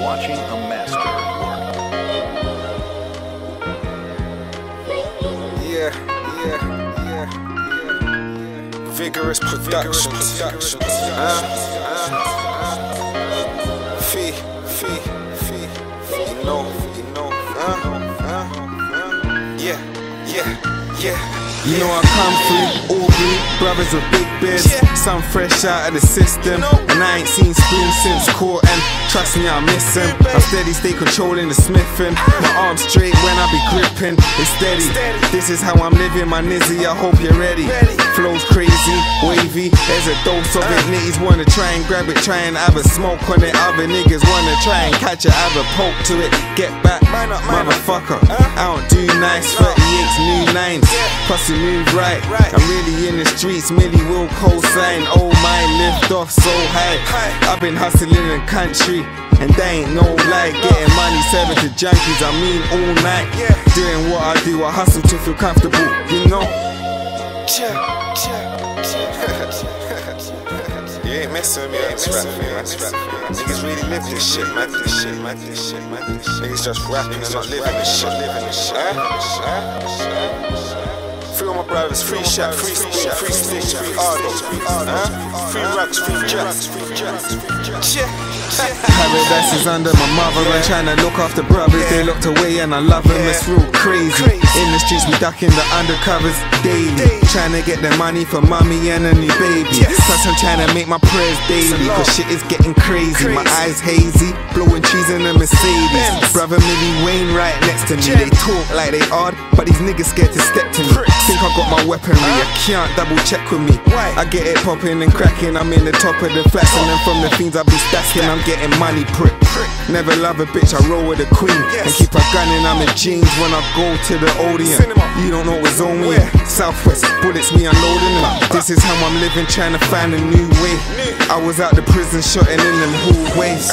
watching a masterwork. Yeah. Vigourous Productions. Fee. You know. Yeah. You know I come through, all blue, brothers with big beards, some fresh out of the system, and I ain't seen spoon since court, and trust me I miss him. I steady stay controlling the smithing, my arms straight when I be gripping, it's steady. This is how I'm living my nizzy, I hope you're ready. Flows crazy, wavy, there's a dose of it. Niggas wanna try and grab it, try and have a smoke on it. Other niggas wanna try and catch it, have a poke to it. Get back, motherfucker, I don't do nice, 38's new nines, plus you move right. I'm really in the streets, Millie will co-sign. Oh my, lift off so high. I've been hustling in the country, and they ain't no lie. Getting money, serving to junkies, I mean all night. Doing what I do, I hustle to feel comfortable, you know. You ain't messing with me, niggas really live this shit, man. Niggas just rapping and not living this shit. Free all my brothers, free shot, free speed, free stitch, free artists, free rocks, free jacks. Paradise is under my mother, and trying to look after brothers. They locked away and I love them, it's real crazy. In the streets we ducking the undercovers daily, trying to get the money for mommy and a new baby. Plus I'm trying to make my prayers daily, cause shit is getting crazy. My eyes hazy, blowing trees in a Mercedes. Brother Millie Wayne right next to me. They talk like they hard, but these niggas scared to step to me. Think I got my weaponry, I can't double check with me. I get it popping and cracking, I'm in the top of the flats, and then from the things I be stacking, I'm getting money prick. Never love a bitch, I roll with a queen, and keep a gun in, I'm in jeans when I go to the Odeon. You don't know what's on me. Southwest, bullets we unloading them. This is how I'm living, trying to find a new way. I was out the prison shotting in them hallways.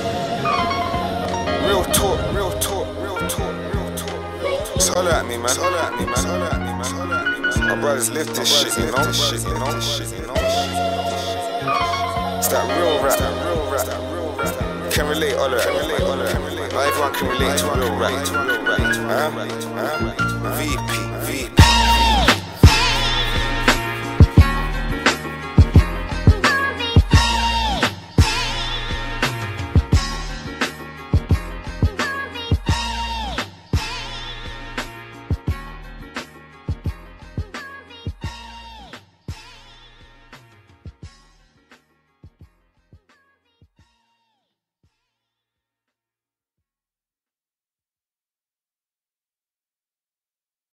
Real talk. Just holler at me, man. My brothers live this shit, you know. It's that real rap. Can relate, all of it. Not everyone can relate to real rap. VP.